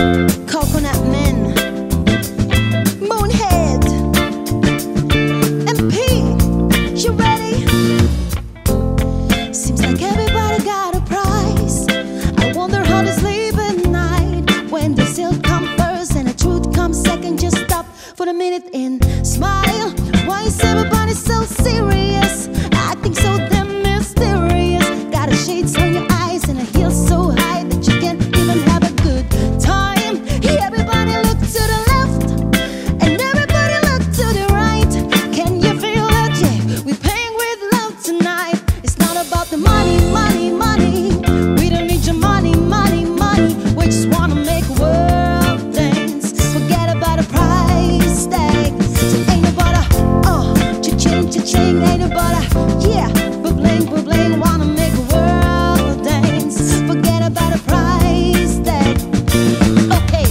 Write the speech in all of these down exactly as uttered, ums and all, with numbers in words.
Coconut Men, Moonhead, M P, you ready? Seems like everybody got a price. I wonder how they sleep at night when the silk comes first and the truth comes second. Just stop for a minute and smile. Why is everybody so serious? Acting so damn mysterious. Got a shades on your eyes and a heel so high that you can't even have a good time. Everybody look to the left and everybody look to the right. Can you feel that? Yeah, we're paying with love tonight. It's not about the money, money, money. We don't need your money, money, money. We just wanna make a world dance. Forget about a price tag. So ain't about a oh, cha-ching, cha-ching, ain't about a yeah, bling, bling. Wanna make a world dance. Forget about a price tag. Okay,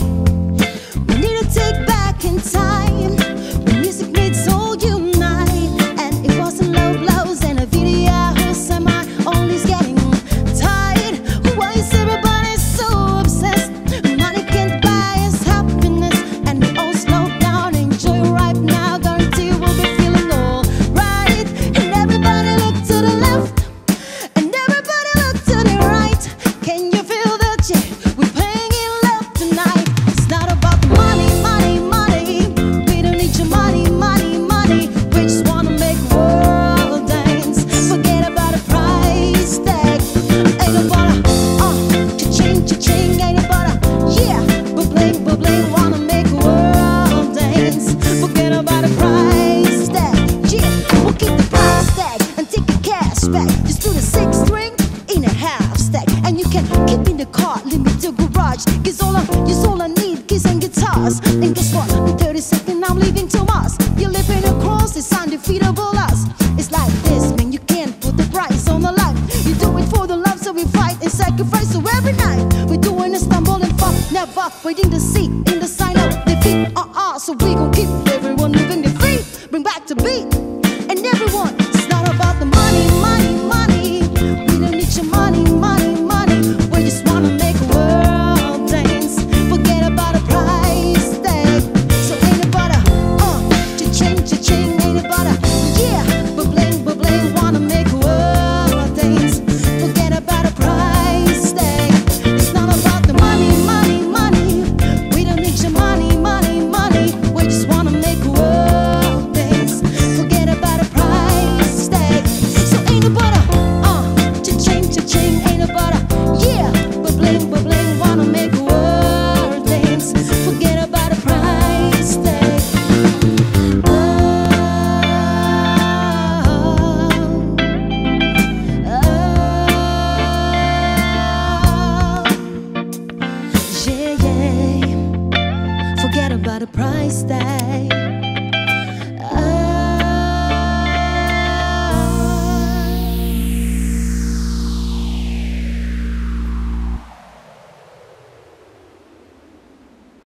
we need to take back in time when music made soul unite, and it wasn't low blows and a video semi only's getting tired. Why is everybody so obsessed? Money can't buy us happiness, and we all slow down, enjoy right now. Guarantee we'll be feeling all right. And everybody look to the left and everybody look to the right. Can you feel that? Yeah, we're paying in love tonight. It's not about the money, money, money. We don't need your money, money, money. We just wanna make a world dance. Forget about a price tag. Ain't about a uh, cha-ching, cha-ching. Ain't about a yeah, bling, bling. Wanna make a world dance. Forget about a price tag. Yeah, we'll keep the price tag and take the cash back. Just do the six string in a half stack, and you can keep in the car, leave me to garage. Cause all I, cause all I need, keys and guitars. And guess what? In thirty seconds I'm leaving to Mars. You're living across this undefeatable us. It's like this, man, you can't put the price on the life. You do it for the love, so we fight and sacrifice. So every night we're doing a stumble and fall, never waiting to see in the sign of defeat. Uh-uh, so we go